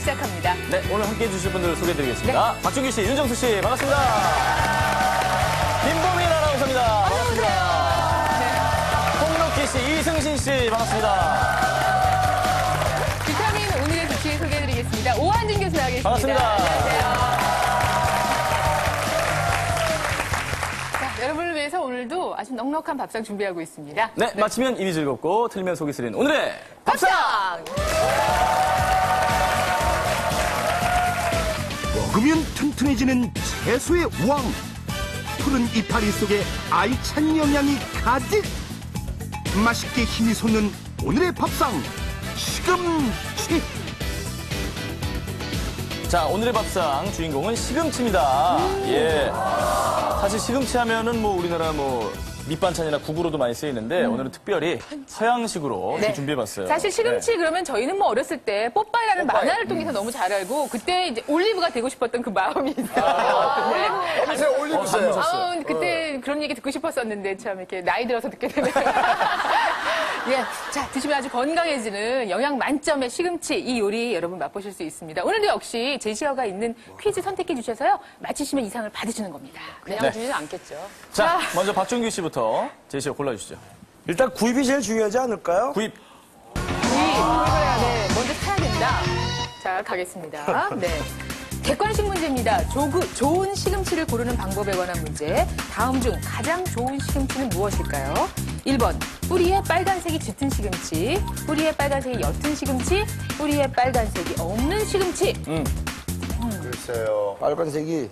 시작합니다. 네, 오늘 함께해 주실 분들 소개해드리겠습니다. 네. 박준규 씨, 윤정수 씨, 반갑습니다. 김보민 아나운서입니다. 반갑습니다. 홍록기 씨, 이승신 씨, 반갑습니다. 비타민 오늘의 주치 소개해드리겠습니다. 오한준 교수 나와 계십니다. 반갑습니다. 안녕하세요. 자, 여러분을 위해서 오늘도 아주 넉넉한 밥상 준비하고 있습니다. 네, 마치면 입이 즐겁고 틀리면 속이 쓰린 오늘의 밥상! 먹으면 튼튼해지는 채소의 왕. 푸른 이파리 속에 알찬 영양이 가득. 맛있게 힘이 솟는 오늘의 밥상. 시금치. 자, 오늘의 밥상 주인공은 시금치입니다. 예. 사실 시금치 하면은 뭐 우리나라 뭐 밑반찬이나 국으로도 많이 쓰이는데 오늘은 특별히 서양식으로 네. 준비해봤어요. 사실 시금치 그러면 저희는 뭐 어렸을 때 뽀빠이라는 만화를 통해서 너무 잘 알고 그때 이제 올리브가 되고 싶었던 그 마음이 있어요. 요새 올리브세요. 그때 그런 얘기 듣고 싶었었는데 참 이렇게 나이 들어서 듣게 되네요. 예, 자 드시면 아주 건강해지는 영양 만점의 시금치 이 요리 여러분 맛보실 수 있습니다. 오늘도 역시 제시어가 있는 퀴즈 선택해 주셔서요 마치시면 이상을 받으시는 겁니다. 그냥 네. 주지는 않겠죠. 자, 먼저 박준규 씨부터 제시어 골라주시죠. 일단 구입이 제일 중요하지 않을까요? 구입. 네, 먼저 사야 된다. 자, 가겠습니다. 네. 객관식 문제입니다. 좋은 시금치를 고르는 방법에 관한 문제. 다음 중 가장 좋은 시금치는 무엇일까요? 1번, 뿌리에 빨간색이 짙은 시금치. 뿌리에 빨간색이 옅은 시금치. 뿌리에 빨간색이 없는 시금치. 글쎄요. 빨간색이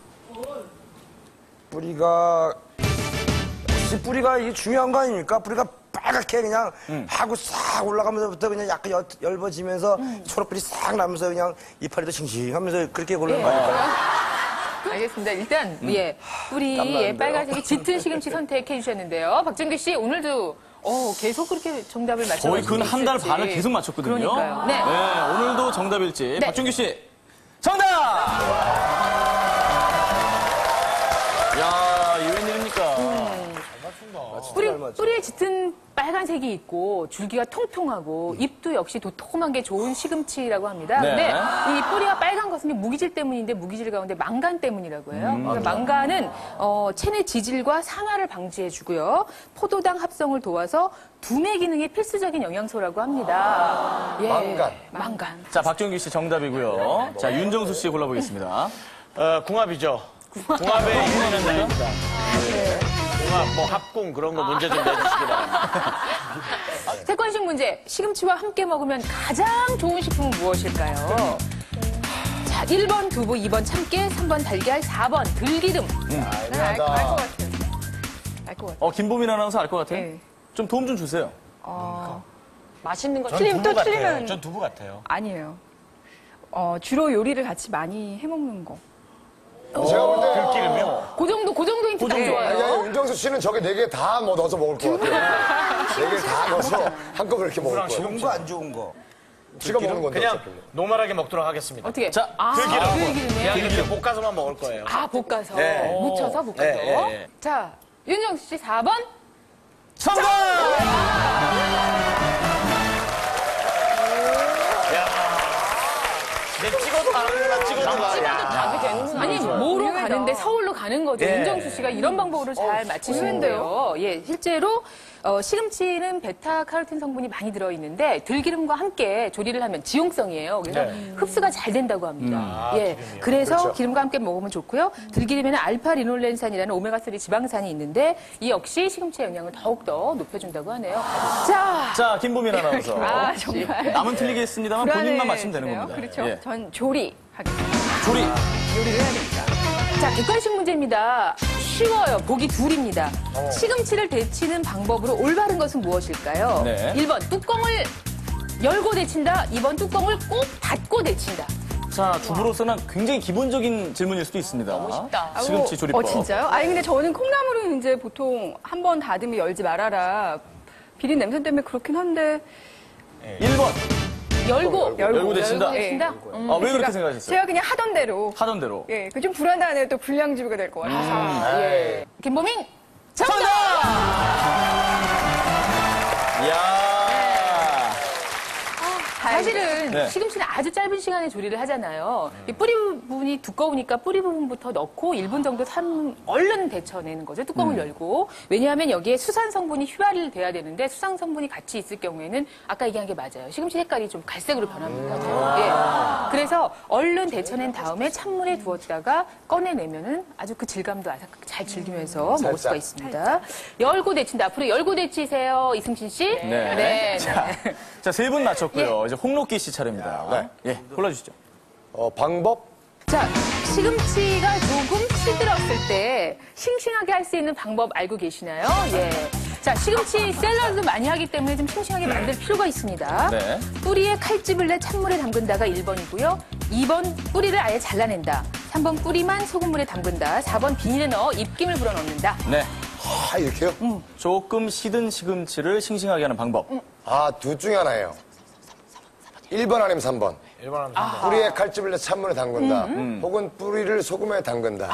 뿌리가 혹시 뿌리가 이게 중요한 거 아닙니까? 뿌리가 빨갛게 그냥 하고 싹 올라가면서부터 그냥 약간 엷어지면서 초록불이 싹 나면서 그냥 이파리도 싱싱하면서 그렇게 고르는 거 아닐까요? 알겠습니다. 일단, 예. 뿌리에 땀나는데요. 빨간색이 짙은 시금치 선택해 주셨는데요. 박준규 씨, 오늘도 계속 그렇게 정답을 맞춰 거의 근 한 달 반을 계속 맞췄거든요. 그러니까요. 네. 오늘도 정답일지. 네. 박준규 씨, 정답! 야, 이 웬일입니까? 뿌리에 짙은 빨간색이 있고 줄기가 통통하고 잎도 역시 도톰한 게 좋은 시금치라고 합니다. 네. 근데 이 뿌리가 빨간 것은 무기질 때문인데 무기질 가운데 망간 때문이라고 해요. 그러니까 망간은 체내 지질과 상하를 방지해주고요. 포도당 합성을 도와서 두뇌 기능에 필수적인 영양소라고 합니다. 예. 망간. 자, 박준규 씨 정답이고요. 자, 윤정수 씨 골라보겠습니다. 궁합이죠. 궁합에 있는 날입니다. 궁합, 뭐 합궁 그런 거 문제 좀 내주시기 바랍니다. 객관식 문제. 시금치와 함께 먹으면 가장 좋은 식품은 무엇일까요? 자, 1번 두부, 2번 참깨, 3번 달걀, 4번 들기름. 네, 알 것 같아요. 알 것 같아요. 김보민 아나운서 알 것 같아요? 네. 좀 도움 좀 주세요. 맛있는 거 전 두부 같아요. 아니에요. 주로 요리를 같이 많이 해먹는 거. 제가 볼 때 들기름이요? 그 정도 힌트 딱 좋아요. 윤정수 씨는 저게 4개 다 뭐 넣어서 먹을 것 같아요. 4개 다 넣어서 한꺼번에 이렇게 먹을 거예요. 좋은 거 안 좋은 거. 지가 먹는 건데. 그냥 어차피. 노멀하게 먹도록 하겠습니다. 어떻게? 자, 들기름이요? 그냥 이렇게 볶아서만 먹을 거예요. 볶아서. 네. 묻혀서 볶아서. 네. 자, 윤정수 씨 4번. 정답! 내 찍어도 가는구나, 찍어도 가. 답이 되는구나. 아니, 뭐로 가는데 서울로 가는 거죠. 예. 윤정수 씨가 이런 방법으로 잘 맞히시는데요. 예, 실제로 시금치는 베타카로틴 성분이 많이 들어있는데 들기름과 함께 조리를 하면 지용성이에요. 그래서 흡수가 잘 된다고 합니다. 예, 그래서 기름과 함께 먹으면 좋고요. 들기름에는 알파리놀렌산이라는 오메가3 지방산이 있는데 이 역시 시금치의 영양을 더욱더 높여준다고 하네요. 자, 김보민 아나운서. 정말. 남은 틀리겠습니다만 본인만 맞히면 되는 불안해지네요. 겁니다. 그렇죠. 예. 전 조리 하겠습니다. 조리. 요리를 해야 됩니다. 자, 객관식 문제입니다. 쉬워요. 보기 둘입니다. 시금치를 데치는 방법으로 올바른 것은 무엇일까요? 네. 1번 뚜껑을 열고 데친다. 2번 뚜껑을 꼭 닫고 데친다. 자, 주부로서는 굉장히 기본적인 질문일 수도 있습니다. 너무 쉽다. 시금치 조리법. 진짜요? 아니, 근데 저는 콩나물은 이제 보통 한 번 닫으면 열지 말아라. 비린 냄새 때문에 그렇긴 한데. 1번. 열고 데친다? 데친다? 왜 그렇게 생각하셨어요? 제가 그냥 하던 대로. 하던 대로. 예, 그 좀 불안하네요. 또 불량주부가 될 것 같아서. 예. 김보민 정답! 이야. 다행이다. 사실은 네. 시금치는 아주 짧은 시간에 조리를 하잖아요. 이 뿌리 부분이 두꺼우니까 뿌리 부분부터 넣고 1분 정도 얼른 데쳐내는 거죠. 뚜껑을 열고. 왜냐하면 여기에 수산 성분이 휘발이 돼야 되는데 수산 성분이 같이 있을 경우에는 아까 얘기한 게 맞아요. 시금치 색깔이 좀 갈색으로 변합니다. 예. 그래서 얼른 데쳐낸 다음에 찬물에 두었다가 꺼내내면은 아주 그 질감도 잘 즐기면서 먹을 수가 있습니다. 열고 데친다. 앞으로 열고 데치세요. 이승신 씨. 네. 자, 세 분 맞췄고요. 이제 홍록기 씨 차례입니다. 예, 골라주시죠. 방법? 자, 시금치가 조금 시들었을 때 싱싱하게 할 수 있는 방법 알고 계시나요? 예. 자, 시금치 샐러드도 많이 하기 때문에 좀 싱싱하게 만들 필요가 있습니다. 네. 뿌리에 칼집을 내 찬물에 담근다가 1번이고요. 2번 뿌리를 아예 잘라낸다. 3번 뿌리만 소금물에 담근다. 4번 비닐에 넣어 입김을 불어넣는다. 네. 아, 이렇게요? 조금 시든 시금치를 싱싱하게 하는 방법. 아, 둘 중에 하나예요. 1번 아니면 3번. 1번 하면 3번. 뿌리에 칼집을 내 찬물에 담근다. 혹은 뿌리를 소금에 담근다.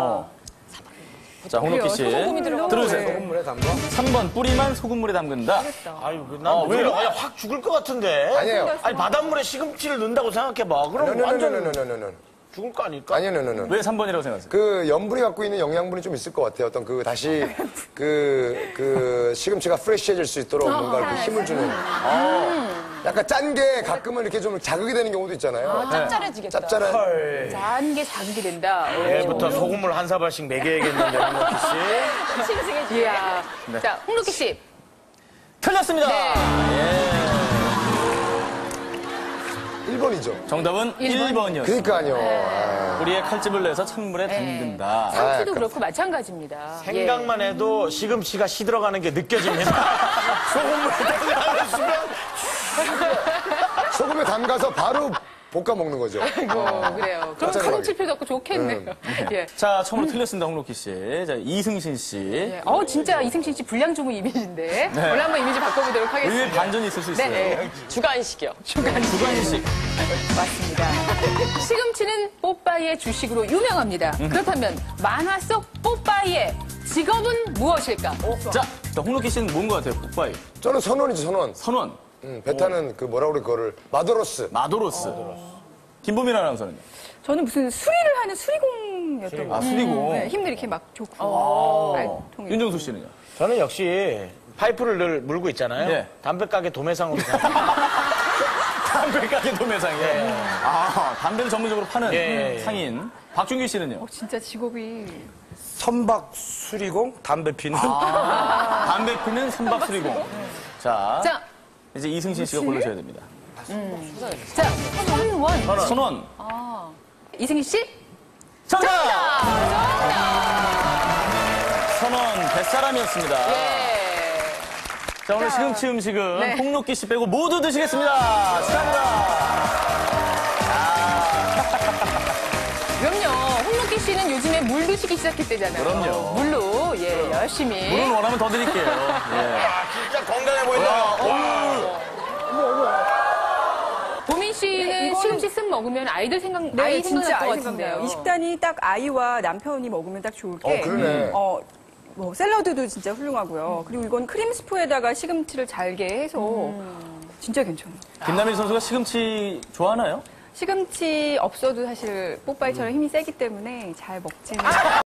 자, 홍록기 씨. 들어주세요. 소금물에 담가. 3번 뿌리만 소금물에 담근다. 아유, 난 왜요? 아니, 확 죽을 것 같은데. 아니에요. 아니, 바닷물에 시금치를 넣는다고 생각해봐. 그럼 완전 노노노노노노노. 죽을 거 아닐까? 아니요, 노노노. 왜 3번이라고 생각하세요? 그 염분이 갖고 있는 영양분이 좀 있을 것 같아요. 어떤 그 다시 그 시금치가 프레쉬해질 수 있도록 뭔가 이렇게 힘을 주는. 약간 짠 게 가끔은 이렇게 좀 자극이 되는 경우도 있잖아요. 짭짤해지겠다. 짭짤한. 짠 게 자극이 된다. 얘부터 소금물 한 사발씩 먹여야겠는데, 홍록기 씨. 싱싱해지. 이야. 자, 홍록기 씨. 틀렸습니다. 네. 1번이죠. 정답은 1번이었습니다. 그러니까요. 뿌리에 칼집을 내서 찬물에 담근다. 상추도 그렇고 마찬가지입니다. 생각만 해도 시금치가 시들어가는 게 느껴집니다. 소금물에 담가는 순간. 소금에 담가서 바로 볶아 먹는 거죠. 그래요. 그럼 가공 칠 필요도 없고 좋겠네요. 예. 자, 처음으로 틀렸습니다, 홍록기 씨. 자, 이승신 씨. 예. 진짜 이승신 씨 불량주문 이미지인데. 오늘 한번 이미지 바꿔보도록 하겠습니다. 의외 반전이 있을 수 있어요. 네. 주간식이요. 주관식. 맞습니다. 시금치는 뽀빠이의 주식으로 유명합니다. 그렇다면 만화 속 뽀빠이의 직업은 무엇일까? 자, 홍록기 씨는 뭔 것 같아요? 뽀빠이. 저는 선원이죠, 선원. 선원. 배 타는 그 뭐라 그래, 그거를. 마도로스. 마도로스. 김보민 아나운서는요? 저는 무슨 수리를 하는 수리공이었던 것 같아요. 수리공. 네, 힘들 이렇게 막 좋고. 말통에. 윤정수 씨는요? 저는 역시 파이프를 늘 물고 있잖아요. 네. 담배가게 도매상으로 생각합니다. 담배 가게 도매상에. 담배를 전문적으로 파는 예. 상인. 박준규 씨는요? 진짜 직업이. 선박 수리공 담배 피는. 담배 피는 선박 수리공. 자, 자, 이제 이승신 씨가 골라줘야 됩니다. 자, 선원. 선원. 이승희 씨? 정답! 선원 뱃사람이었습니다. 예. 자, 오늘 시금치 음식은 네. 홍록기 씨 빼고 모두 드시겠습니다. 축하합니다. 그럼요. 홍록기 씨는 요즘에 물 드시기 시작했대잖아요. 그럼요. 물로, 예, 열심히. 물은 원하면 더 드릴게요. 예. 진짜 건강해 보인다. 보민 씨는 시금치 쓱 먹으면 아이들 생각, 네, 아이 진짜 생각날 아이 것 생각나요. 같은데요. 이 식단이 딱 아이와 남편이 먹으면 딱 좋을 게. 그러네. 뭐 샐러드도 진짜 훌륭하고요. 그리고 이건 크림 스프에다가 시금치를 잘게 해서 진짜 괜찮아요. 김남일 선수가 시금치 좋아하나요? 시금치 없어도 사실 뽀빠이처럼 힘이 세기 때문에 잘 먹지는.